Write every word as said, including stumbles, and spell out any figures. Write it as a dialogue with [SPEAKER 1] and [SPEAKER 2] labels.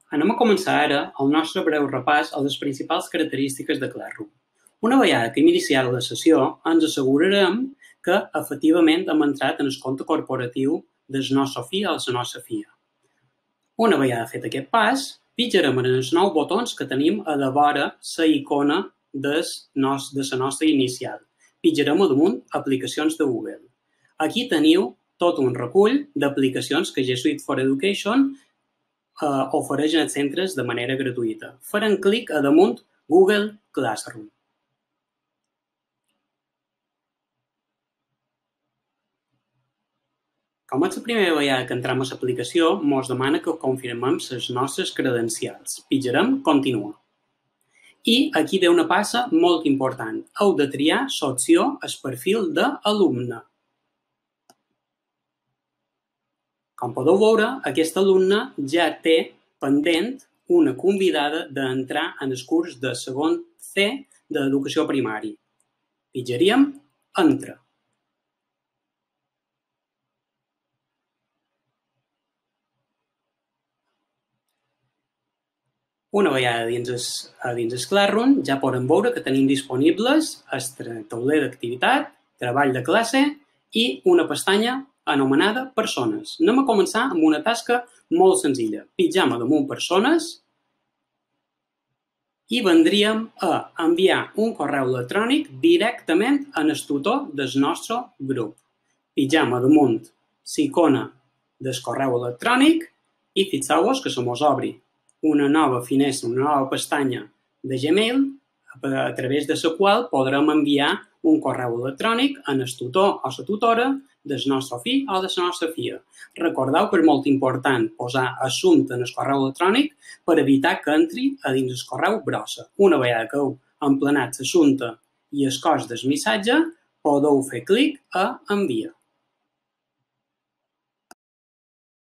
[SPEAKER 1] Anem a començar ara el nostre breu repàs a les principals característiques de Classroom. Una vegada que hem iniciat la sessió, ens assegurarem que efectivament hem entrat en el compte corporatiu del nostre fill o de la nostra filla. Una vegada fet aquest pas, pitjarem en els nous botons que tenim a la vora la icona de la nostra inicial. Pitjarem a damunt aplicacions de Google. Aquí teniu tot un recull d'aplicacions que G Suite for Education eh, ofereix en els centres de manera gratuïta. Farem clic a damunt Google Classroom. Com és la primera vegada que entrem a l'aplicació, ens demana que confirmem les nostres credencials. Pitjarem Continua. I aquí ve una passa molt important. Heu de triar l'opció El perfil d'alumne. Com podeu veure, aquest alumne ja té pendent una convidada d'entrar en el curs de segon C d'educació primària. Pitjaríem Entra. Una vegada dins el, dins el Classroom ja podem veure que tenim disponibles el tauler d'activitat, treball de classe i una pestanya anomenada Persones. Anem a començar amb una tasca molt senzilla. Pitjam a damunt Persones i vendríem a enviar un correu electrònic directament en el tutor del nostre grup. Pitjam a damunt l'icona del correu electrònic i fixeu-vos que se mos obri una nova finestra, una nova pestanya de Gmail a través de la qual podrem enviar un correu electrònic en el tutor o la tutora del nostre fill o de la nostra filla. Recordeu que és molt important posar assumpte en el correu electrònic per evitar que entri a dins el correu brossa. Una vegada que heu emplenat l'assumpte i el cos del missatge, podeu fer clic a enviar.